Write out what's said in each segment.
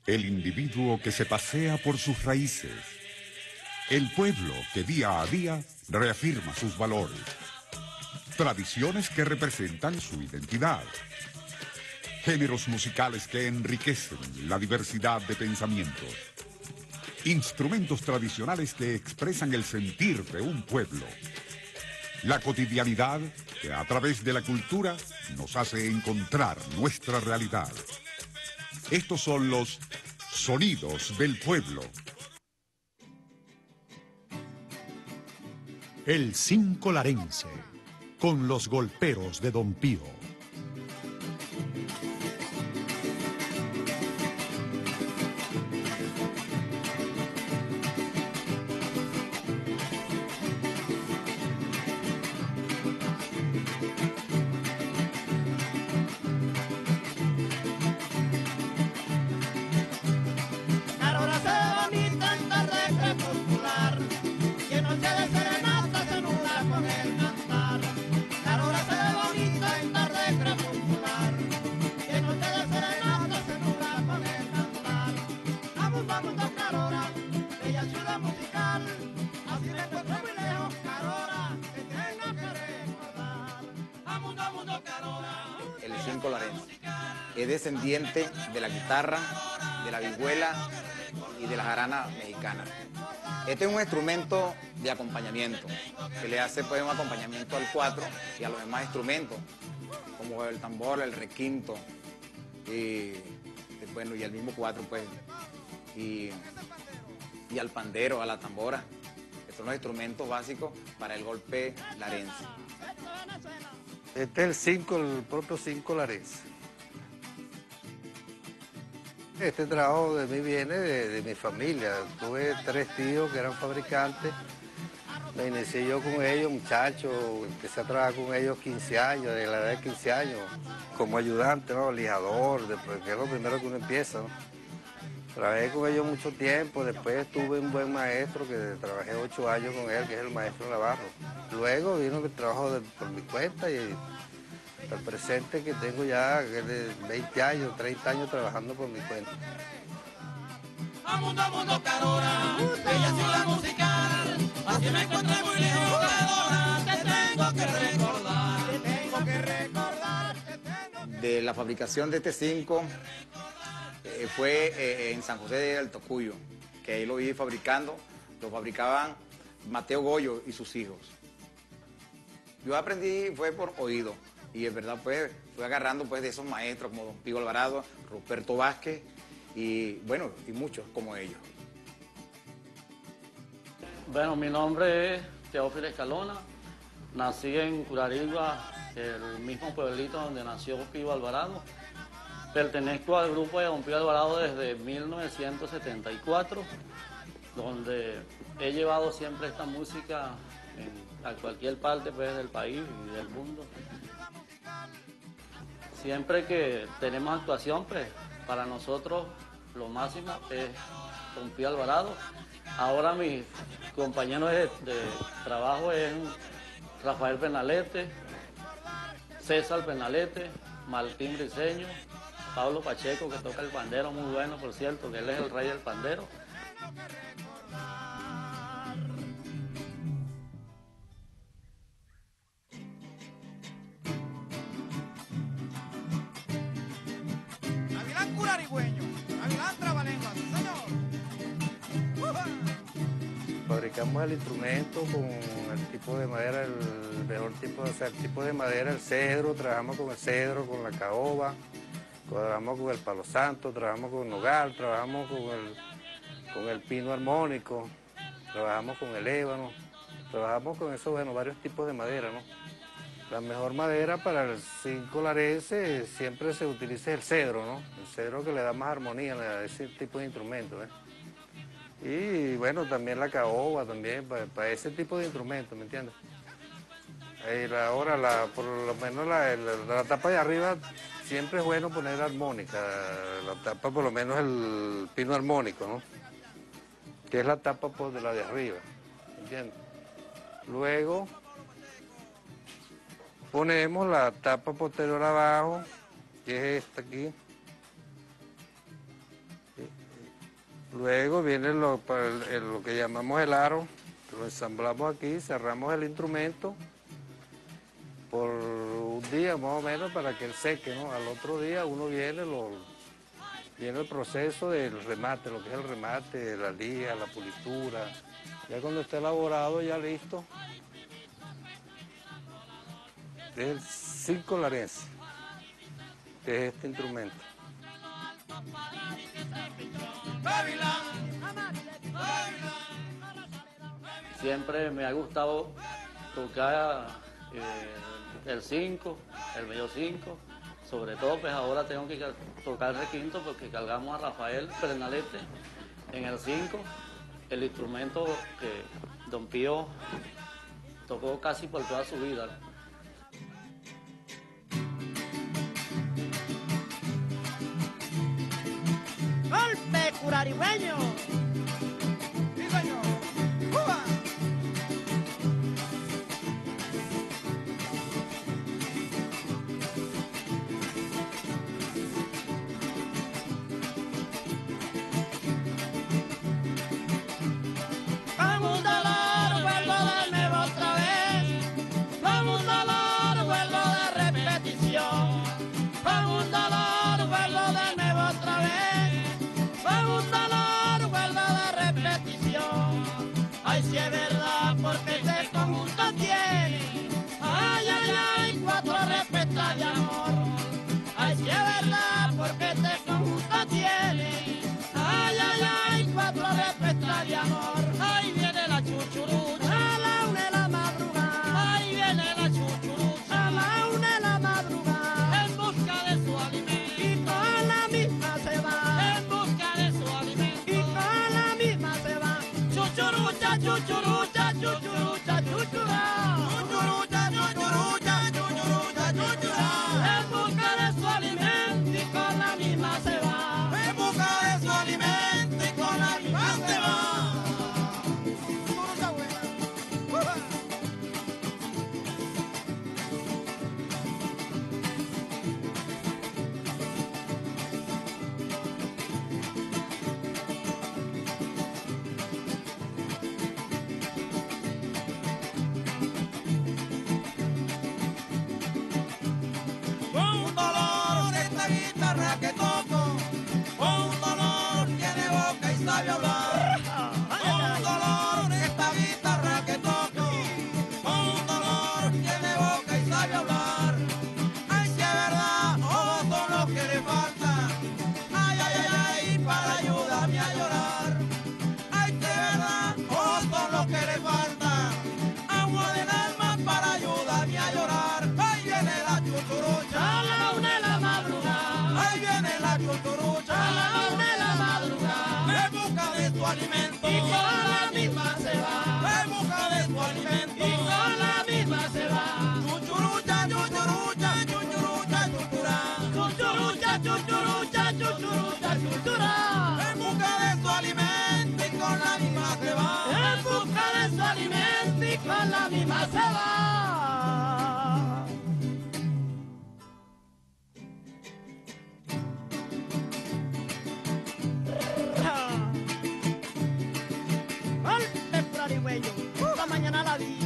El individuo que se pasea por sus raíces. El pueblo que día a día reafirma sus valores. Tradiciones que representan su identidad. Géneros musicales que enriquecen la diversidad de pensamientos. Instrumentos tradicionales que expresan el sentir de un pueblo. La cotidianidad que a través de la cultura nos hace encontrar nuestra realidad. Estos son los sonidos del pueblo. El Cinco Larense, con los golperos de Don Pío. El Cinco Larense es descendiente de la guitarra, de la vihuela y de la jarana mexicana. Este es un instrumento de acompañamiento que le hace pues un acompañamiento al cuatro y a los demás instrumentos, como el tambor, el requinto y bueno, y el mismo cuatro pues, y al pandero, a la tambora. Estos son los instrumentos básicos para el golpe larense. Este es el propio cinco larense. Este trabajo de mí viene de mi familia. Tuve 3 tíos que eran fabricantes. Me inicié yo con ellos, muchachos. Empecé a trabajar con ellos 15 años, de la edad de 15 años, como ayudante, ¿no? Lijador, después, que es lo primero que uno empieza, ¿no? Trabajé con ellos mucho tiempo, después tuve un buen maestro que trabajé 8 años con él, que es el maestro Navarro. Luego vino el trabajo por mi cuenta y el presente que tengo ya de 20 años, 30 años trabajando por mi cuenta. A mundo, Carora, bella ciudad musical, así me encontré muy lejos, Carora, te tengo que recordar, te tengo que recordar, te tengo que... De la fabricación de este cinco fue en San José del Tocuyo, que ahí lo vi fabricando, lo fabricaban Mateo Goyo y sus hijos. Yo aprendí, fue por oído, y es verdad, pues, fui agarrando pues de esos maestros como Don Pío Alvarado, Ruperto Vázquez, y bueno, y muchos como ellos. Bueno, mi nombre es Teófilo Escalona, nací en Curarigua, el mismo pueblito donde nació Pío Alvarado. Pertenezco al grupo de Don Pío Alvarado desde 1974, donde he llevado siempre esta música a cualquier parte pues, del país y del mundo. Siempre que tenemos actuación, pues, para nosotros lo máximo es Don Pío Alvarado. Ahora mis compañeros de trabajo es Rafael Pernalete, César Pernalete, Martín Briceño, Pablo Pacheco, que toca el pandero muy bueno, por cierto, que él es el rey del pandero. Gavilán curarigüeño, Gavilán trabalengua, sí señor. Fabricamos el instrumento con el tipo de madera, el mejor tipo, o sea, el tipo de madera, el cedro, trabajamos con el cedro, con la caoba, trabajamos con el palo santo, trabajamos con el nogal, trabajamos con el pino armónico, trabajamos con el ébano, trabajamos con eso, bueno, varios tipos de madera, ¿no? La mejor madera para el cinco larense siempre se utiliza el cedro, ¿no? El cedro que le da más armonía a ese tipo de instrumentos, ¿eh? Y bueno, también la caoba, también, para ese tipo de instrumentos, ¿me entiendes? Ahora, por lo menos la tapa de arriba, siempre es bueno poner armónica, la tapa por lo menos el pino armónico, ¿no? Que es la tapa pues, de la de arriba, ¿me entiendes? Luego ponemos la tapa posterior abajo, que es esta aquí. ¿Sí? Luego viene lo que llamamos el aro, lo ensamblamos aquí, cerramos el instrumento por un día más o menos para que él seque, ¿no? Al otro día uno viene el proceso del remate, lo que es el remate, la lija, la pulitura. Ya cuando esté elaborado, ya listo, es el cinco larense, que es este instrumento. Siempre me ha gustado tocar el 5, el medio 5, sobre todo pues ahora tengo que tocar el requinto porque cargamos a Rafael Pernalete en el 5, el instrumento que Don Pío tocó casi por toda su vida. ¡Golpe curarigüeño! ¡Sí, señor! ¡Cuba! Con un dolor vuelvo de nuevo otra vez, con un dolor vuelvo de repetición, con un dolor vuelvo de nuevo otra vez, con un dolor vuelvo de repetición. Ay, si es verdad, porque este conjunto tiene, ay, ay, ay, 4 respetas de amor. Ay, si es verdad, porque este conjunto tiene, ay, ay, ay, 4 respetas de amor. Ahí viene la chuchurucha a la 1 de la madrugada. Ahí viene la chuchurucha a la 1 de la madrugada. En busca de su alimento. Y con la misma se va. En busca de su alimento. Y con la misma se va. Chuchurucha, chuchurucha, chuchurucha, chuchurá. Chuchurucha, chuchurucha, chuchurucha, chuchurá. En busca de su alimento y con la misma se va. En busca de su alimento y con la misma se va. Con un dolor esta guitarra que toco, con un dolor tiene boca y sabe hablar. Con un dolor esta guitarra que toco, con un dolor tiene boca y sabe hablar. Ay, si es verdad, ojos son los que le faltan. Ay, ay, ay, ay, para ayudarme a llorar. Ay, que verdad, ojos son los que le faltan. Agua del alma para ayudarme a llorar. Ahí viene la chuchurucha a la 1 de la madrugada. Ahí viene la chuchurucha a la 1 de la madrugada. En busca de su alimento y con la misma se va. En busca de su alimento y con la misma se va. Chuchurucha, chuchurucha, chuchurucha, chuchurá. Chuchurucha, chuchurucha, chuchurucha, chuchurá. En busca de su alimento y con la misma se va. En busca de su alimento y con la misma se va. Golpe curarigüeño, esta mañana la vi.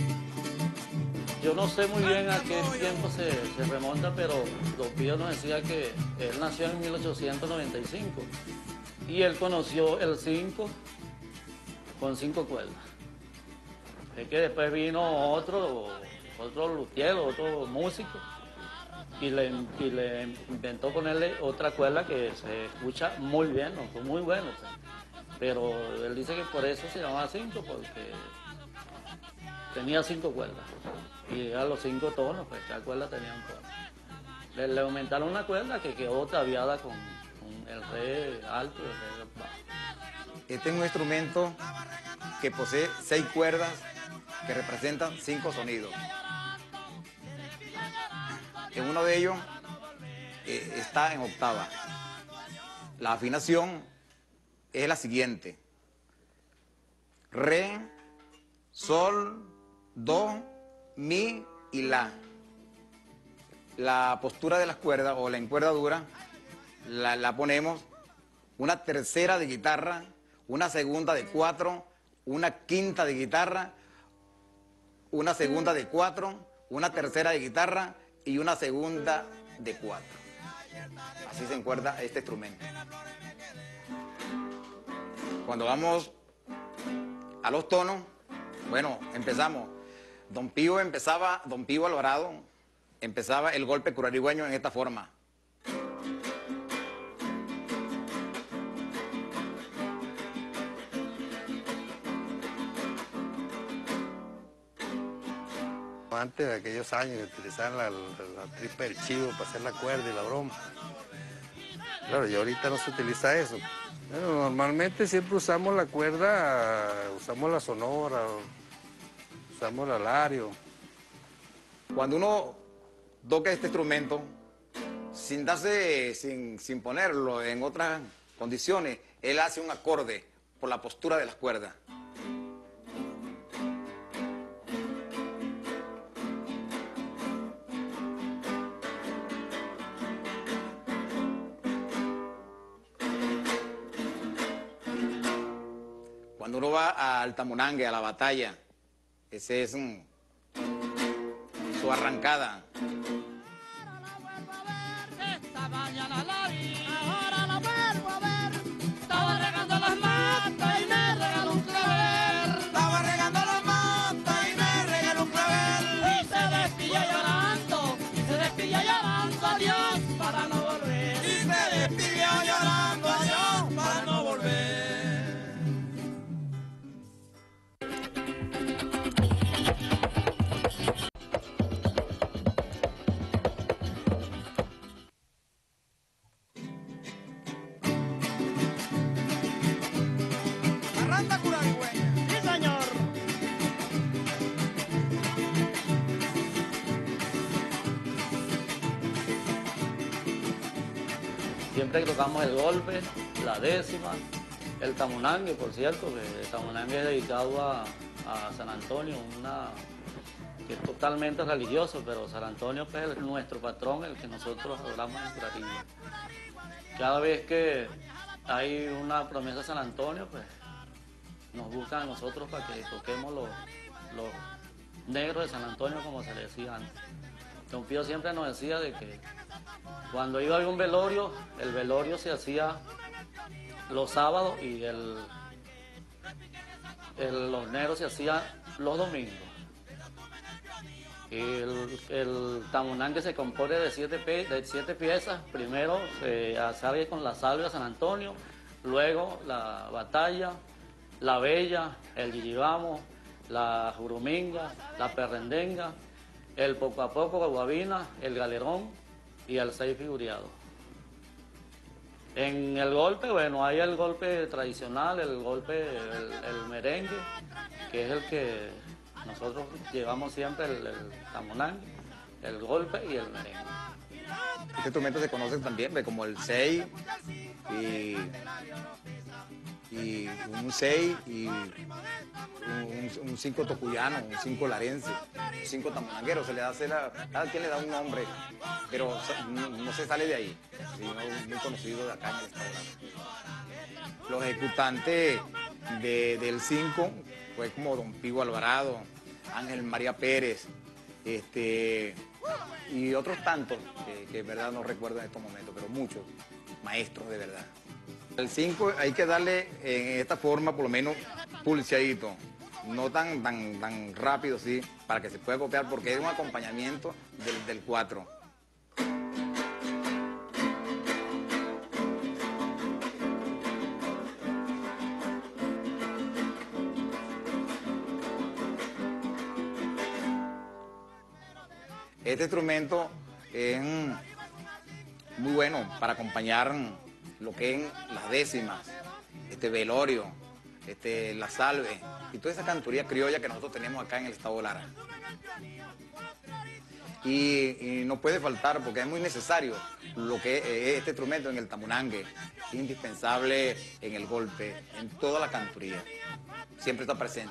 Yo no sé muy bien a qué tiempo se remonta, pero Don Pío nos decía que él nació en 1895 y él conoció el 5 con 5 cuerdas. Es que después vino otro luthier, otro músico, y le inventó ponerle otra cuerda que se escucha muy bien, ¿no? Muy bueno. Pues. Pero él dice que por eso se llamaba 5, porque tenía 5 cuerdas. Y a los 5 tonos, pues cada cuerda tenía un tono. Le aumentaron una cuerda que quedó tabiada con el re alto y el re bajo. Este es un instrumento que posee 6 cuerdas que representan 5 sonidos. En uno de ellos está en octava. La afinación es la siguiente: re, sol, do, mi y la. La postura de las cuerdas o la encuerdadura la ponemos una tercera de guitarra, una segunda de 4, una quinta de guitarra, una segunda de 4, una tercera de guitarra y una segunda de 4. Así se encuerda este instrumento. Cuando vamos a los tonos, bueno, empezamos. Don Pío Alvarado, empezaba el golpe curarigüeño en esta forma. Antes de aquellos años que utilizaban la tripa del chivo para hacer la cuerda y la broma. Claro, y ahorita no se utiliza eso. Bueno, normalmente siempre usamos la cuerda, usamos la sonora, usamos el alario. Cuando uno toca este instrumento, sin ponerlo en otras condiciones, él hace un acorde por la postura de las cuerdas. Cuando uno va al tamunangue, a la batalla, ese es su arrancada. Esta mañana la vi, ahora la vuelvo a ver. Estaba regando las matas y me regaló un clavel. Estaba regando las matas y me regaló un clavel. Y se despidió llorando, adiós para no volver. Y se despidió llorando, adiós para no volver. Arranca curarigüeña. Sí, señor. Siempre tocamos el golpe, la décima, el tamunangue, por cierto, que el tamunangue es dedicado a San Antonio, que es totalmente religioso, pero San Antonio pues, es nuestro patrón, el que nosotros adoramos en Curarigüe. Cada vez que hay una promesa de San Antonio, pues nos buscan a nosotros para que toquemos los negros de San Antonio, como se le decía antes. Don Pío siempre nos decía de que cuando iba a haber un velorio, el velorio se hacía los sábados y los negros se hacían los domingos. El tamunangue se compone de 7 piezas. Primero se sale con la salve a San Antonio, luego la batalla, la bella, el yiyibamo, la juruminga, la perrendenga, el poco a poco, guabina, el galerón y el 6 figuriado. En el golpe, bueno, hay el golpe tradicional, el merengue, que es el que nosotros llevamos siempre, el tamunangue, el golpe y el merengue. Este instrumento se conoce también como el 6 y un 6 y un 5 tocuyano, un 5 larense, un 5 tamunanguero, cada quien le da un nombre, pero no se sale de ahí, sino muy conocido de acá en el estado. Los ejecutantes del 5 fue como Don Pío Alvarado, Ángel María Pérez, y otros tantos que en verdad no recuerdo en estos momentos, pero muchos maestros de verdad. El 5 hay que darle en esta forma por lo menos pulseadito, no tan rápido, sí, para que se pueda copiar, porque es un acompañamiento del 4. Este instrumento es muy bueno para acompañar lo que es las décimas, velorio, la salve y toda esa cantoría criolla que nosotros tenemos acá en el estado Lara. Y no puede faltar, porque es muy necesario lo que es este instrumento en el tamunangue, indispensable en el golpe, en toda la cantoría, siempre está presente.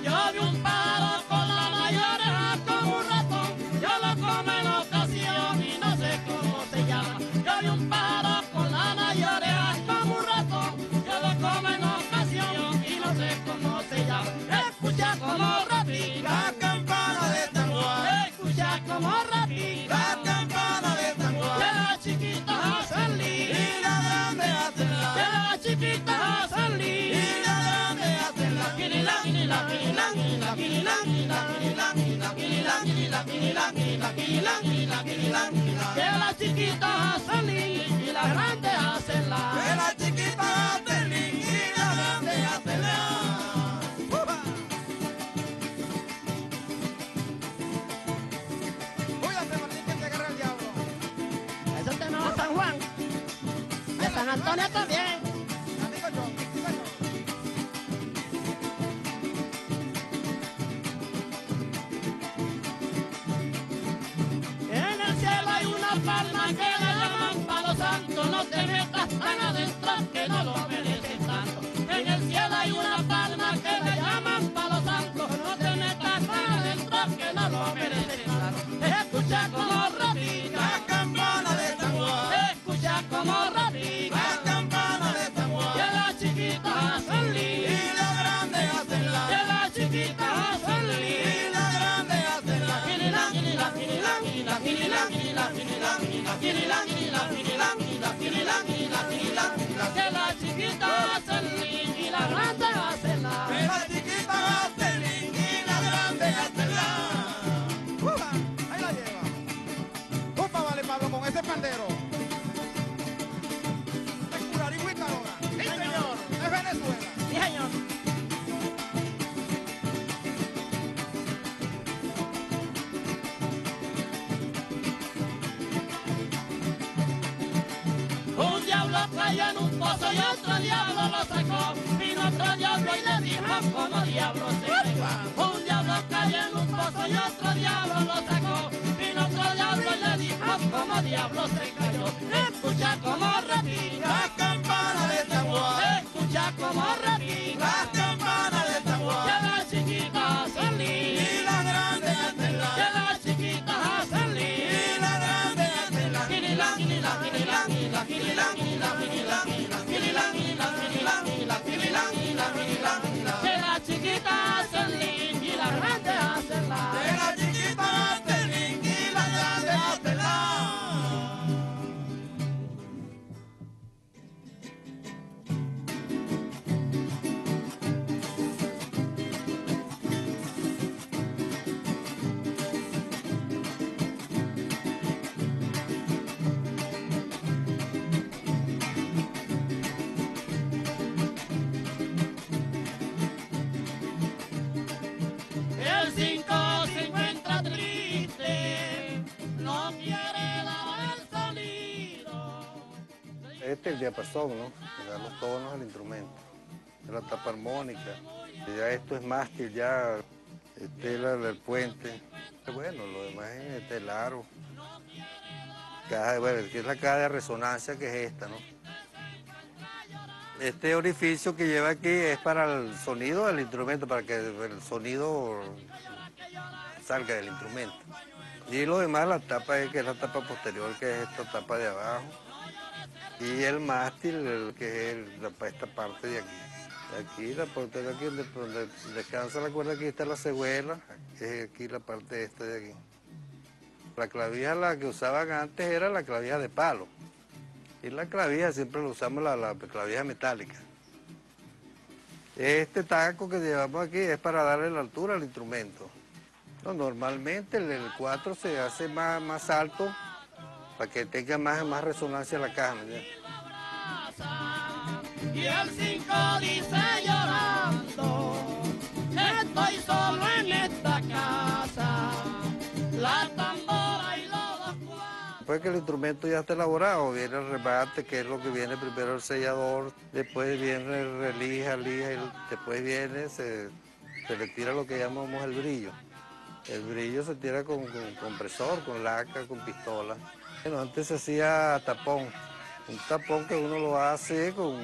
Yo vi un pájaro con la mayoría como un ratón, yo lo como en ocasión y no sé cómo se llama. Yo vi un pájaro con la mayoría como un ratón, yo lo como en ocasión y no sé cómo se llama. Escucha como repica la campana de San Juan, escucha como repica la campana de San Juan. Que las chiquitas hacen lío y las grandes hacen la, que las chiquitas hacen lío y las grandes hacen la. Quilila, quilila, quilila, quilila, quilila, quilila, quilila, quilila, quilila, quilila, quilila, quilila, quilila, quilila, quilila. Que las chiquitas hacen lío y las grandes hacen la, que las chiquitas hacen lío y las grandes hacen la. San Juan, de San Antonio también. En el cielo hay una palma que la llaman palo santo, no te metas tan adentro que no lo mereces tanto. En el cielo hay una palma que la llaman palo santo, no te metas tan adentro que no lo mereces tanto. Escucha como repica la campana de San Juan, escucha como repica la campana de San Juan. Que las chiquitas hacen lío y las grandes hacen la, que las chiquitas hacen lío y las grandes hacen la. Quilila, quilila, quilila, quilila, quilila, quilila, quilila, quilila, quilila, quilila, quilila, quilila, quilila, quilila, quilila. Que las chiquitas hacen lío y las grandes hacen la, que las chiquitas hacen lío y las grandes hacen la. Ahí la lleva. Upa, vale, Pablo, con ese pandero. Es Curarico y Carora. Sí, señor. Es Venezuela. Sí, señor. Un diablo cayó en un pozo y otro diablo lo sacó. Vino otro diablo y le dijo como diablo se pegó. Un diablo cayó en un pozo y otro diablo lo sacó. Vino otro diablo y le dijo como diablo se cayó. Escucha como repica la campana de San Juan, escucha como repica la campana de San Juan. Que las chiquitas hacen lío y las grandes hacen la, que las chiquitas hacen lío y las grandes hacen la. Quilila, quilila, quilila, quilila, quilila, quilila, quilila, quilila, quilila, quilila, quilila, quilila, quilila, quilila, quilila. Que las chiquitas hacen lío y las grandes hacen la, que las chiquitas hacen lío y las grandes hacen la. El 5 se encuentra triste, no quiere dar el sonido. Este es el diapasón, ¿no? Le dan los tonos al instrumento. Es la tapa armónica. Y ya esto es mástil, ya este es el puente. Bueno, lo demás es este el aro. Caja, bueno, aquí es la caja de resonancia que es esta, ¿no? Este orificio que lleva aquí es para el sonido del instrumento, para que el sonido salga del instrumento. Y lo demás, la tapa es que es la tapa posterior, que es esta tapa de abajo. Y el mástil, que es esta parte de aquí. Aquí, la parte de aquí, donde descansa la cuerda, aquí está la ceguela, que es aquí la parte esta de aquí. La clavija, la que usaban antes, era la clavija de palo. Y la clavija siempre lo usamos la clavija metálica. Este taco que llevamos aquí es para darle la altura al instrumento. No, normalmente el 4 se hace más alto para que tenga más resonancia la caja, ¿me entiendes? Y el 5 dice llorando, estoy solo en esta casa, la tambora y los dos cuartos. Después que el instrumento ya está elaborado, viene el remate, que es lo que viene primero el sellador, después viene el relija, lija, y después viene, se le tira lo que llamamos el brillo. El brillo se tira con compresor, con laca, con pistola. Bueno, antes se hacía tapón. Un tapón que uno lo hace con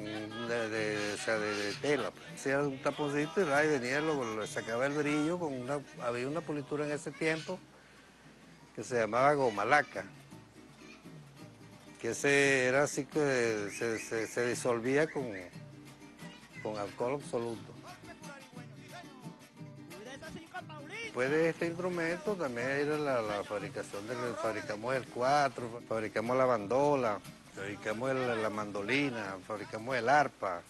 de tela. Hacía un taponcito y venía, le sacaba el brillo había una politura en ese tiempo que se llamaba gomalaca, que era así que se disolvía con alcohol absoluto. Después de este instrumento también era la fabricación fabricamos el cuatro, fabricamos la bandola, fabricamos la mandolina, fabricamos el arpa.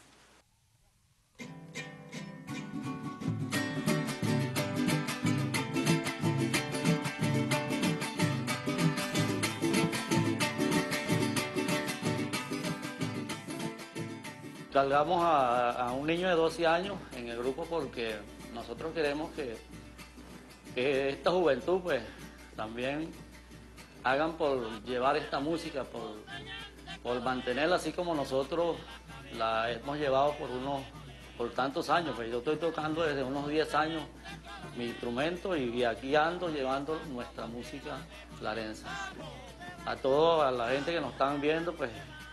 Cargamos a un niño de 12 años en el grupo porque nosotros queremos que esta juventud pues también hagan por llevar esta música, por mantenerla así como nosotros la hemos llevado por tantos años. Pues yo estoy tocando desde unos 10 años mi instrumento y aquí ando llevando nuestra música larense. A la gente que nos están viendo, pues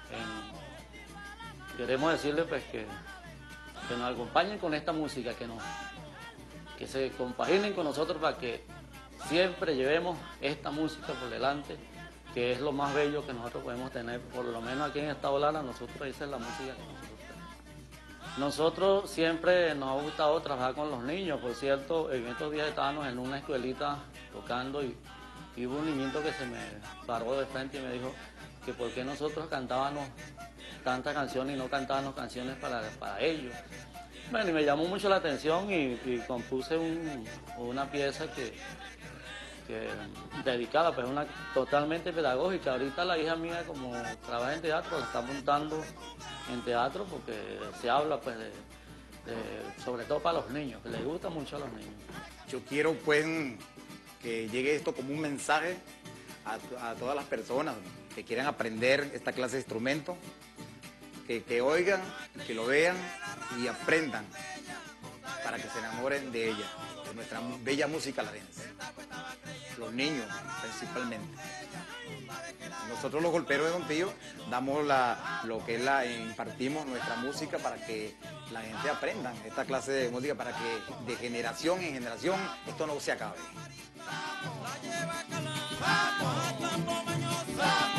queremos decirles pues que nos acompañen con esta música, que se compaginen con nosotros para que siempre llevemos esta música por delante, que es lo más bello que nosotros podemos tener, por lo menos aquí en Estado Lara. Nosotros esa es la música que nosotros tenemos. Nosotros siempre nos ha gustado trabajar con los niños. Por cierto, en estos días estábamos en una escuelita tocando y hubo un niñito que se me paró de frente y me dijo que por qué nosotros cantábamos tantas canciones y no cantábamos canciones para ellos. Bueno, y me llamó mucho la atención y compuse una pieza que dedicada, pues totalmente pedagógica. Ahorita la hija mía, como trabaja en teatro, la está montando en teatro porque se habla pues sobre todo para los niños, que les gusta mucho a los niños. Yo quiero pues que llegue esto como un mensaje a todas las personas que quieran aprender esta clase de instrumento, que oigan, que lo vean y aprendan para que se enamoren de ella, de nuestra bella música larense. Los niños principalmente. Nosotros los golperos de Don Pío damos impartimos nuestra música para que la gente aprenda esta clase de música, para que de generación en generación esto no se acabe. Vamos a Campo Mañosa.